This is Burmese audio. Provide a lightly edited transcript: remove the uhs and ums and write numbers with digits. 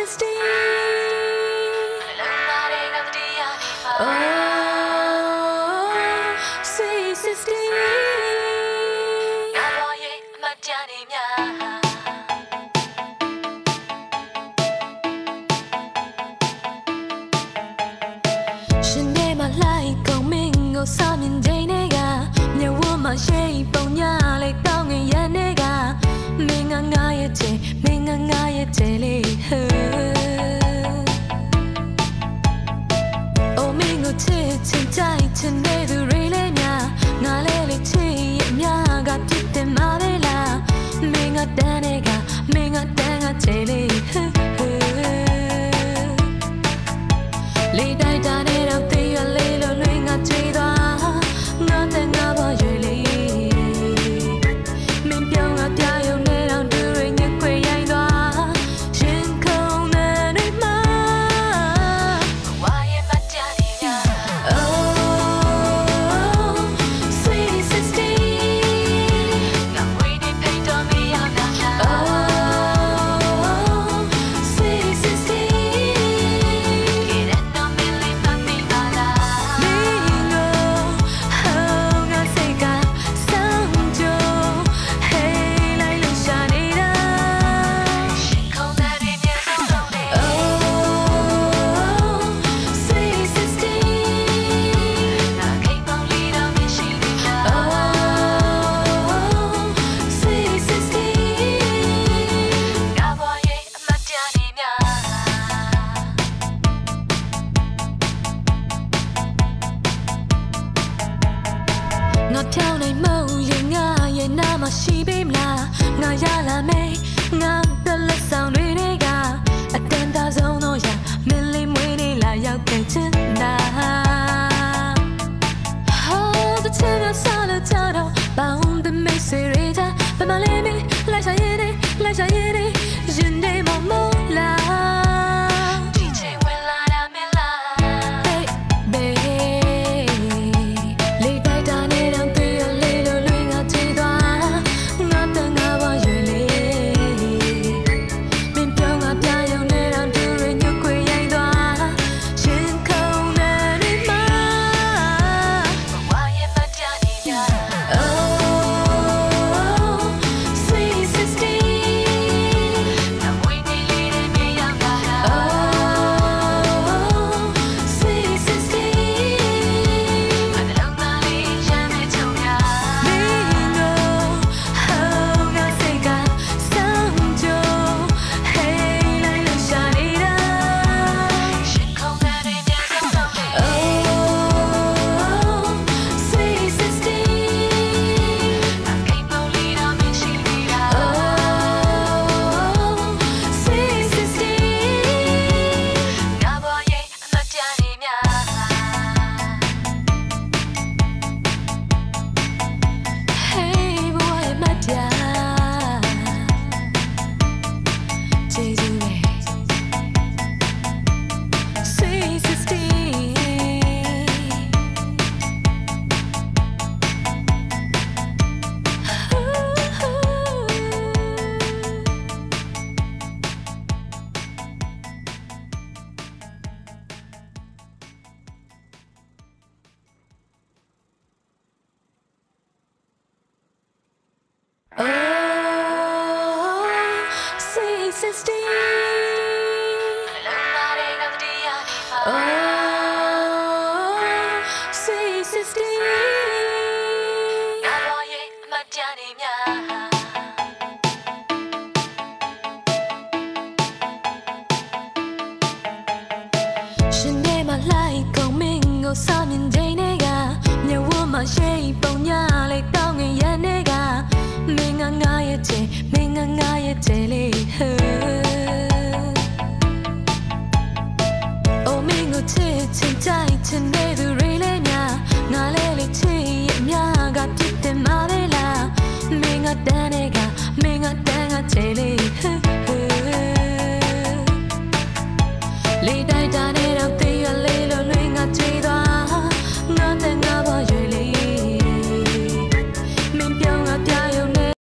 360 Oh 360ငါဘဝရဲ့အမှတ်တရနေများရှင်နေမလိုက်ကုန်မင်းကိုစောင့်မြင်ချိန်တွေကမြဝမရှိပုံညာလေးတောင်းငင်ရနေကမင်းငါရဲ့ချေမင်းငါရဲ့ချေလေးဟဲအိုမင်းကိုချစ်ချင်ကြိုက်ချင်နေသူတွေလေးများငါလေးချစ်ရဲ့အများကပြစ်တင်မှာလေလားမင်းငါတန်းနေကမင်းငါတန်းကချေလေးဟဲလေးတိုက်တာနေတော့တေးရလေးလို့လွင်ငါချေသွားငါတဲ့ငါဘရွေလေးမင်းပြောင်းငါပြရုံနဲ့တော့သူတွေညခွေရိုင်းသွားရှင်ခုံတဲ့တွေမှာဝါရဲ့မတန်နေရ Oh 360ငါဝေးနေဖိတ်တော်မရတာ Oh 360ငါဖြောင်းနိုင်မုံရင်ငါရဲ့နာမရှိပေးမလားငါရလာမေးငါပြလက်ဆောင်တွေနေကအတန်တာဆုံးတော့ရမင်းလေးမွေးနေလာရောက်ခဲ့ချင်တာဟောတဲ့ချင်ရစားလို့ကြတော့ပေါင်းတဲ့မိတ်ဆွေတွေကြပမလေးမင်းလိုက်ရှာရင်ရင်နေမမို့လားဒီချိန်ဝင်လာတာမင်းလား ရှင်နေမလိုက်ကုန်မင်းကိုစောင့်မြင်ချိန်တွေကမြဝမရှိပုံညာလေးတောင်းငင်ရနေကမင်းငါရဲ့ချေမင်းငါရဲ့ချေလေးဟဲအိုမင်းကိုချစ်ချင်ကြိုက်ချင်နေသူတွေလေးများငါလေးချစ်ရဲ့အများကပြစ်တင်မှာလေလားမင်းငါတန်းနေကမင်းငါတန်းကချေလေးဟဲလေးတိုက်တာနေတော့တေးရလေးလို့လွင်ငါချေ